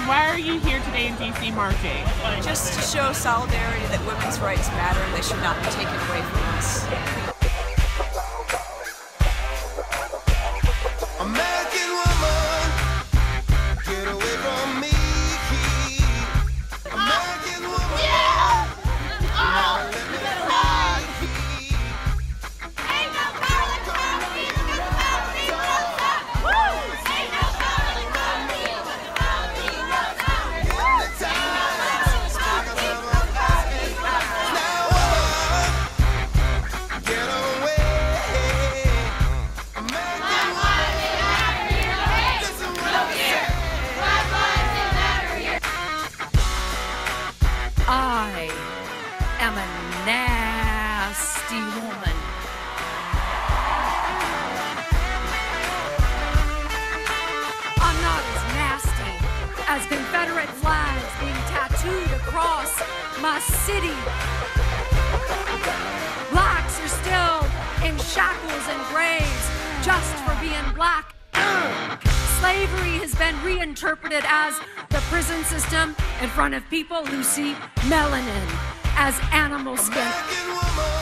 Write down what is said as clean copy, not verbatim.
And why are you here today in D.C. marching? Just to show solidarity that women's rights matter and they should not be taken away from us. American woman, get away from me. American woman, let me free. Ain't no power like me, without me, without. Woo! Ain't no power like me, without me, without. In the time, speak of now, woman, get away. I am a nasty woman. I'm not as nasty as Confederate flags being tattooed across my city. Blacks are still in shackles and graves just for being black. Slavery has been reinterpreted as the prison system in front of people who see melanin as animal skin. American woman.